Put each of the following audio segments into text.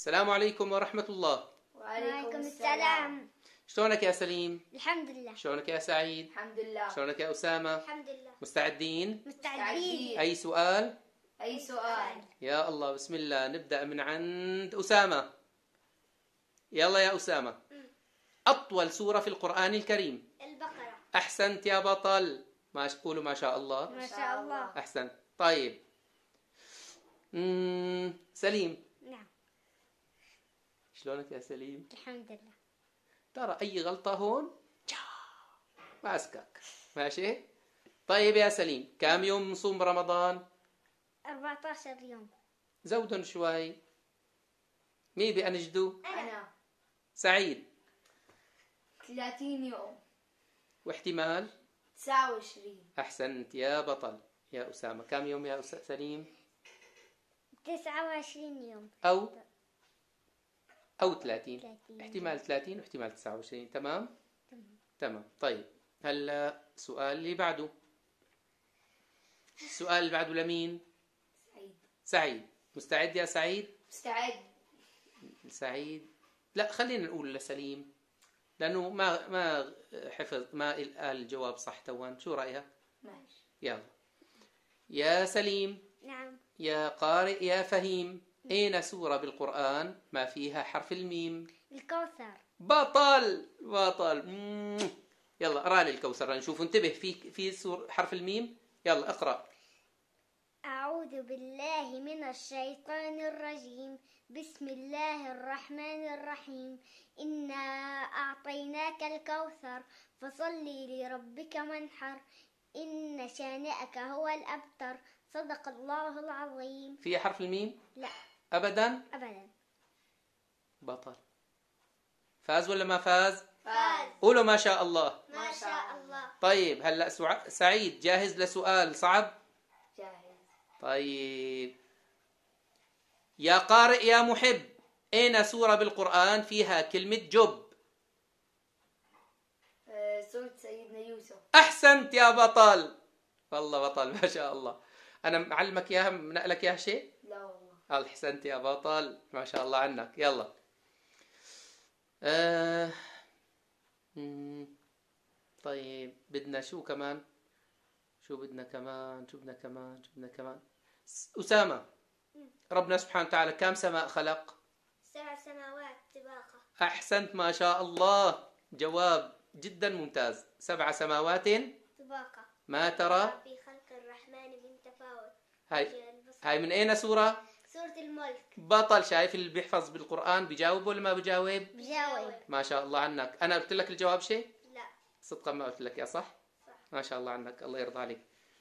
السلام عليكم ورحمة الله. وعليكم السلام. شلونك يا سليم؟ الحمد لله. شلونك يا سعيد؟ الحمد لله. شلونك يا أسامة؟ الحمد لله. مستعدين؟ مستعدين. أي سؤال؟ أي سؤال؟ يا الله، بسم الله. نبدأ من عند أسامة. يلا يا أسامة، أطول سورة في القرآن الكريم. البقرة. أحسنت يا بطل. قولوا ما شاء الله. ما شاء الله. أحسنت. طيب سليم. نعم. شلونك يا سليم؟ الحمد لله. ترى أي غلطة هون ماسكك. ماشي؟ طيب يا سليم، كم يوم نصوم رمضان؟ 14 يوم. زودن شوي. مين بأنجدو؟ أنا. سعيد. 30 يوم. واحتمال؟ 29. أحسنت يا بطل. يا أسامة كم يوم يا سليم؟ 29 يوم. أو 30. 30. احتمال 30 واحتمال 29. تمام؟ تمام. طيب هلا السؤال اللي بعده. السؤال اللي بعده لمين؟ سعيد. مستعد يا سعيد؟ مستعد. سعيد. لا، خلينا نقول لسليم لأنه ما حفظ، ما قال الجواب صح توان. شو رأيها؟ ماشي. يلا يا سليم. نعم. يا قارئ يا فهيم، أين سورة بالقرآن ما فيها حرف الميم؟ الكوثر. بطل. يلا اقرأ لي الكوثر نشوف. انتبه، في حرف الميم. يلا اقرأ. أعوذ بالله من الشيطان الرجيم. بسم الله الرحمن الرحيم. إنا أعطيناك الكوثر فصل لربك وانحر إن شانئك هو الأبتر. صدق الله العظيم. في حرف الميم؟ لا أبدا. أبدا. بطل. فاز ولا ما فاز؟ فاز. قولوا ما شاء الله. ما شاء الله. طيب هلا سعيد جاهز لسؤال صعب؟ جاهز. طيب يا قارئ يا محب، أين سورة بالقرآن فيها كلمة جب؟ سورة سيدنا يوسف. أحسنت يا بطل. والله بطل ما شاء الله. أنا معلمك إياها، منقلك إياها شيء؟ لا والله. أحسنت يا بطل، ما شاء الله عنك. يلا طيب بدنا شو كمان؟ شو بدنا كمان؟ أسامة، ربنا سبحانه وتعالى كم سماء خلق؟ 7 سماوات طباقة. أحسنت ما شاء الله، جواب جدا ممتاز. 7 سماوات طباقة. ما ترى في خلق الرحمن من تفاوت. هاي من أين سورة؟ سورة الملك. بطل. شايف اللي بيحفظ بالقرآن بيجاوب ولا ما بيجاوب؟ بجاوب. ما شاء الله عنك. أنا قلت لك الجواب شيء؟ لا صدقا ما قلت لك يا صح؟ صح. ما شاء الله عنك، الله يرضى عليك.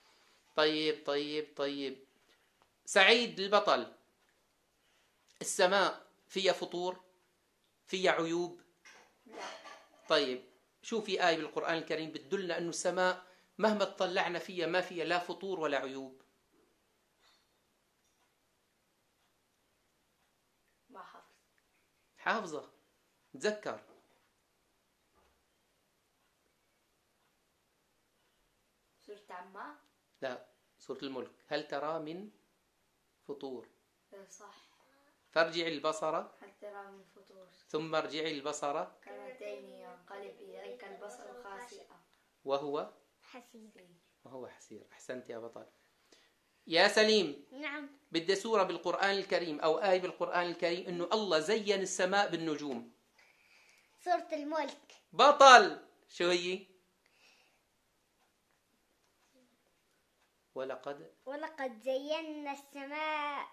طيب سعيد البطل، السماء فيها فطور؟ فيها عيوب؟ لا. طيب شو في آية بالقرآن الكريم بتدلنا أنه السماء مهما تطلعنا فيها ما فيها لا فطور ولا عيوب؟ ما حافظ. حافظة، تذكر. سورة عما. لا، سورة الملك. هل ترى من فطور؟ صح. فارجع البصر هل ترى من فطور ثم ارجع البصر كرتين ينقلب إليك البصر خاسئا وهو حسير. حسير. أحسنت يا بطل. يا سليم، نعم. بدي سورة بالقرآن الكريم أو آية بالقرآن الكريم إنه الله زين السماء بالنجوم. سورة الملك. بطل. شو هي؟ ولقد زينا السماء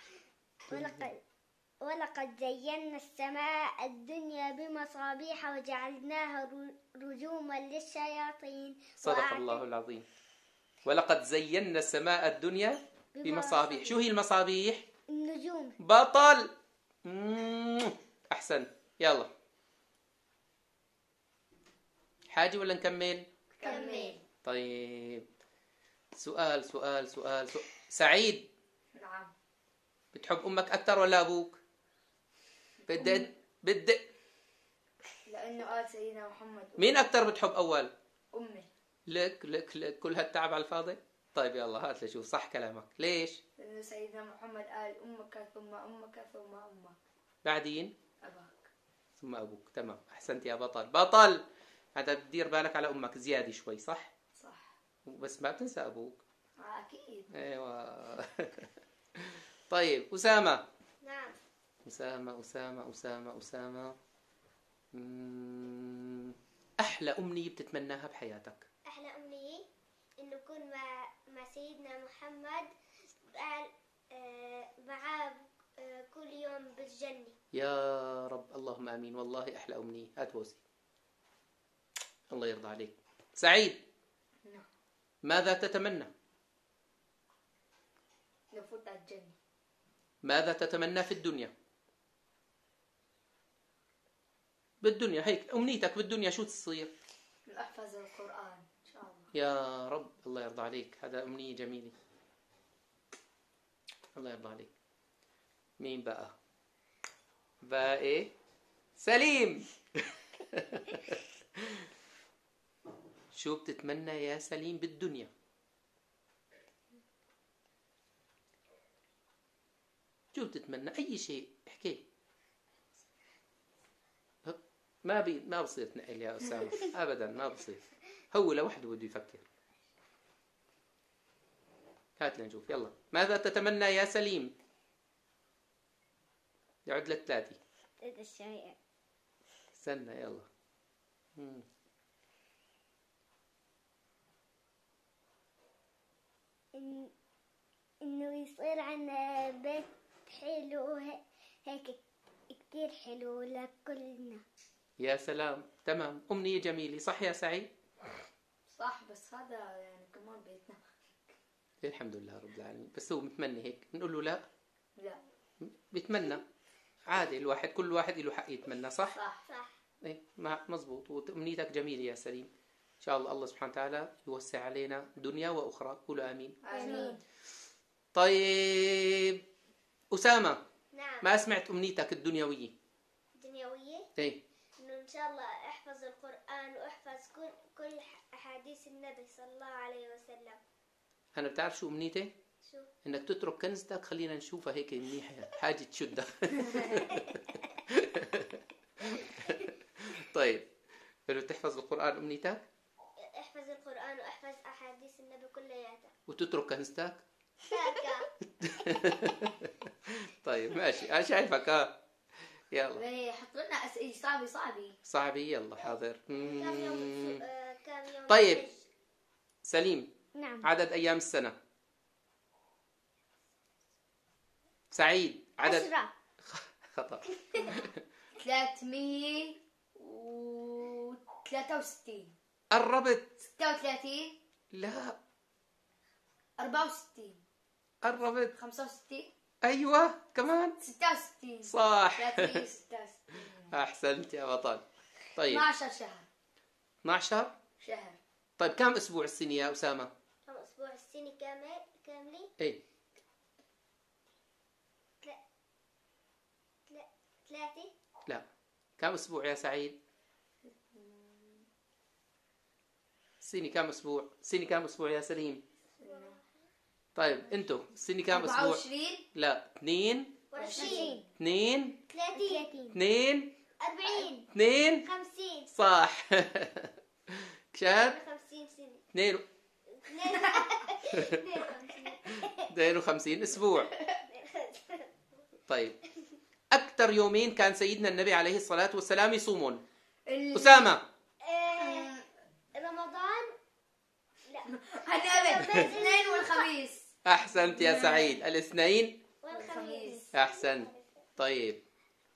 ولقد زينا السماء الدنيا بمصابيح وجعلناها رجوما للشياطين. صدق الله العظيم. ولقد زينا السماء الدنيا بمصابيح. شو هي المصابيح؟ النجوم. بطل. أحسن. يلا حاجة ولا نكمل؟ كمل. طيب سؤال. سعيد، نعم. بتحب أمك أكثر ولا أبوك؟ بدي لأنه قال سيدنا محمد. مين أكثر بتحب أول؟ أمي. لك كل هالتعب على الفاضي. طيب يلا هات لشوف صح كلامك. ليش؟ لأنه سيدنا محمد قال أمك ثم أمك ثم أمك. بعدين أباك. ثم أبوك. تمام، أحسنت يا بطل. بطل. هذا تدير بالك على أمك زيادة شوي، صح؟ صح. بس ما بتنسى أبوك. أكيد. أيوة. طيب أسامة. نعم. أسامة. أحلى أمنية بتتمناها بحياتك؟ أحلى أمنية إنه أكون مع سيدنا محمد معاه كل يوم بالجنة. يا رب، اللهم آمين. والله أحلى أمنية. هات بوسي. الله يرضى عليك. سعيد. نعم. ماذا تتمنى؟ نفوت على الجنة. ماذا تتمنى في الدنيا؟ بالدنيا هيك أمنيتك بالدنيا شو تصير؟ أحفظ القرآن إن شاء الله. يا رب، الله يرضى عليك. هذا أمنية جميلة. الله يرضى عليك. مين بقى؟ إيه؟ سليم. شو بتتمنى يا سليم بالدنيا؟ شو بتتمنى؟ أي شيء احكي. ما بصير تنقل يا أسامة. أبدا ما بصير. هو لوحده بده يفكر. هات لنشوف. يلا، ماذا تتمنى يا سليم؟ يعد لك 3. استنى يلا. إنه يصير عنا بيت حلو هيك كتير حلو لكلنا. يا سلام. تمام، أمنية جميلة. صح يا سعيد؟ صح، بس هذا يعني كمان بيتنا. الحمد لله رب العالمين. بس هو متمني هيك نقول له لا؟ لا. بيتمنى عادي. الواحد كل واحد له حق يتمنى. صح؟ صح. ايه مزبوط. وأمنيتك جميلة يا سليم. إن شاء الله سبحانه وتعالى يوسع علينا دنيا وأخرى. قولوا آمين. آمين. طيب أسامة. نعم. ما سمعت أمنيتك الدنيوية؟ دنيوية؟ ايه. إنه إن شاء الله أحفظ القرآن وأحفظ كل أحاديث النبي صلى الله عليه وسلم. أنا بتعرف شو أمنيتي؟ شو؟ إنك تترك كنزتك. خلينا نشوفها هيك منيحة، حاجة تشدها. طيب، إنه تحفظ القرآن أمنيتك؟ أحفظ القرآن وأحفظ أحاديث النبي كلياتها. وتترك كنزتك؟ هكا. طيب ماشي، أنا شايفك. يلا. حط لنا أسئلة صعبة. صعبة. يلا حاضر. كم يوم. طيب سليم. نعم. عدد أيام السنة؟ سعيد. عدد 10. خطأ. 363. قربت. 36. لا. 64. قربت. 65. أيوة كمان. 66. صح. 366. أحسنت يا بطل. طيب 12 شهر. 12 شهر. طيب كم أسبوع السنة يا أسامة؟ كم أسبوع السنة كاملة؟ إيه. 3. لا. كم أسبوع يا سعيد؟ السنة كم أسبوع؟ السنة كم أسبوع يا سليم؟ طيب أنتو السنة كم أسبوع؟ 24. لا. 2. 20. 2. 30. 2. 40. 2. 50. صح. كشات. 50 سنة. 52 أسبوع. طيب أكثر يومين كان سيدنا النبي عليه الصلاة والسلام يصومون؟ أسامة. رمضان. لا. الاثنين والخميس. أحسنت يا سعيد. الاثنين والخميس. أحسنت. طيب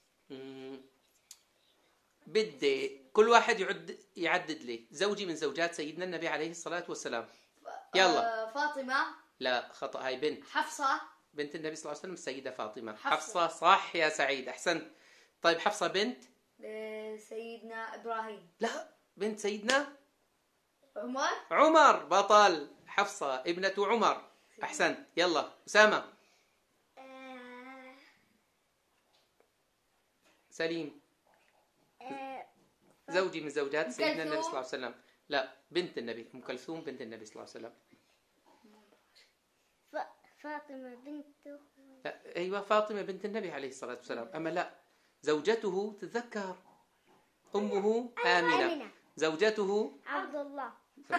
بدي كل واحد يعدد لي زوجي من زوجات سيدنا النبي عليه الصلاة والسلام. يلا. فاطمة. لا خطأ، هاي بنت. حفصة. بنت النبي صلى الله عليه وسلم السيدة فاطمة. حفصة. صح يا سعيد، أحسنت. طيب حفصة بنت سيدنا إبراهيم. لا، بنت سيدنا عمر. عمر. بطل. حفصة ابنة عمر. أحسنت. يلا أسامة. سليم. زوجي من زوجات سيدنا النبي صلى الله عليه وسلم. لا، بنت النبي. أم كلثوم بنت النبي صلى الله عليه وسلم. فاطمة بنته. لا. أيوة فاطمة بنت النبي عليه الصلاة والسلام. أما لا، زوجته تتذكر، أمه آمنة، زوجته عبد الله.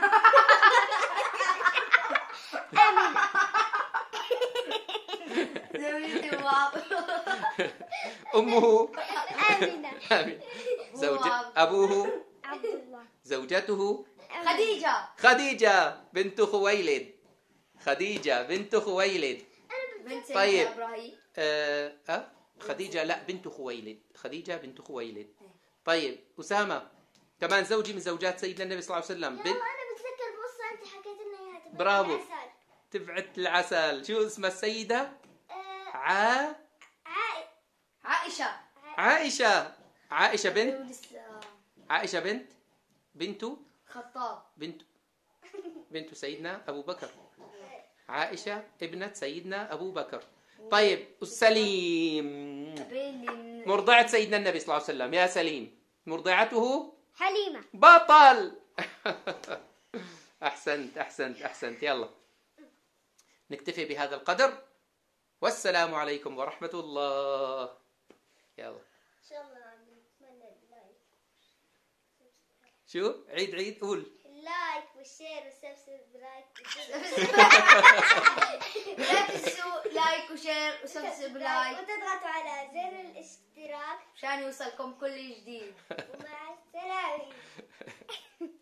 أمه آمنة. أبوه عبد الله. زوجته خديجة بنت خويلد. خديجة بنت خويلد. بنت طيب. إبراهيم. خديجة لا بنت خويلد. خديجة بنت خويلد. طيب أسامة كمان زوجي من زوجات سيدنا النبي صلى الله عليه وسلم. أنا بتذكر قصة أنت حكيت لنا إياها تبعت برافو. العسل. تبعت العسل. شو اسمها السيدة؟ عائشة. عائشة بنت خطاب. بنت سيدنا أبو بكر. عائشة ابنة سيدنا أبو بكر. طيب السليم مرضعة سيدنا النبي صلى الله عليه وسلم. يا سليم مرضعته حليمة. بطل. أحسنت. يلا نكتفي بهذا القدر، والسلام عليكم ورحمة الله. يلا إن شاء الله نتمنى اللايك. شو عيد قول. اللايك والشير والسبسكرايب. لا تنسوا لايك وشير وسبسكرايب وتضغطوا على زر الاشتراك عشان يوصلكم كل جديد. ومع السلامة.